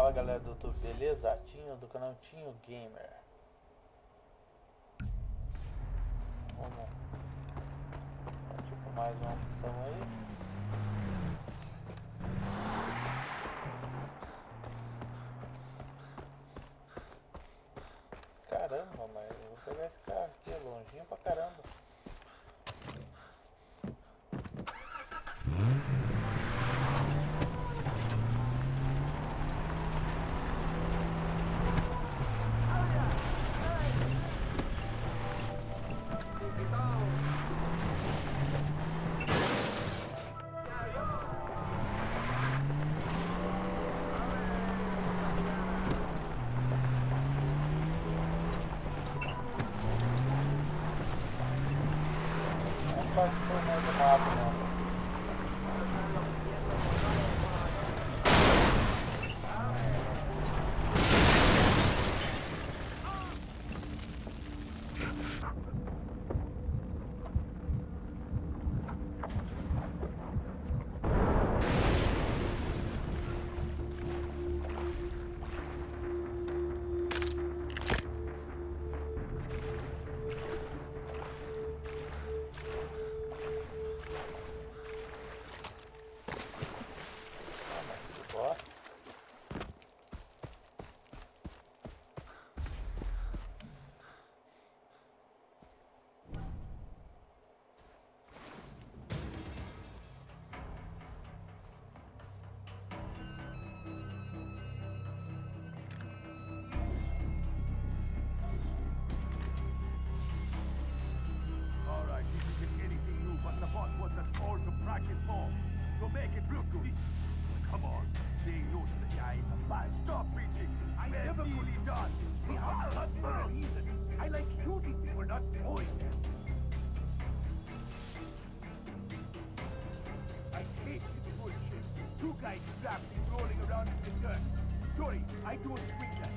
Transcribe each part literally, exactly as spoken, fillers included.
Fala galera do YouTube, beleza? Tinho do canal Tinho Gamer. Vamos partir para mais uma missão aí. Caramba, mas eu vou pegar esse carro aqui, é longinho pra caramba. Parte por meio do mato, não. Make it look good. Come on, say no to the guy in the back. Stop preaching. I never fully done. We are not for a reason. I like shooting people, not throwing them. I hate this bullshit. Two guys strapped and rolling around in the dirt. Sorry, I don't swing that.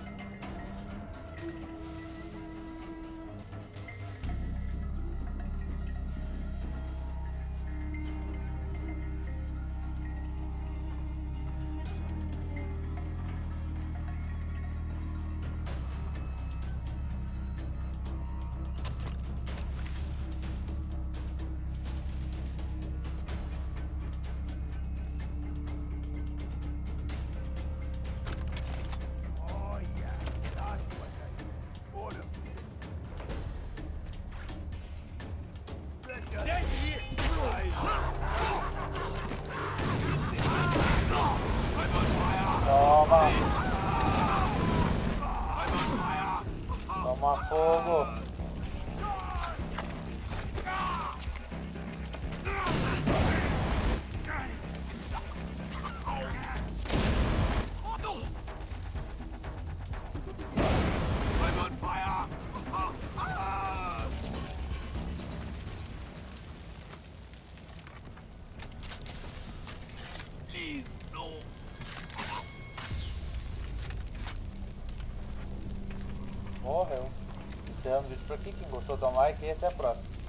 Toma! Toma fogo! Morreu. Encerrando o vídeo por aqui. Quem gostou, dá um like e até a próxima.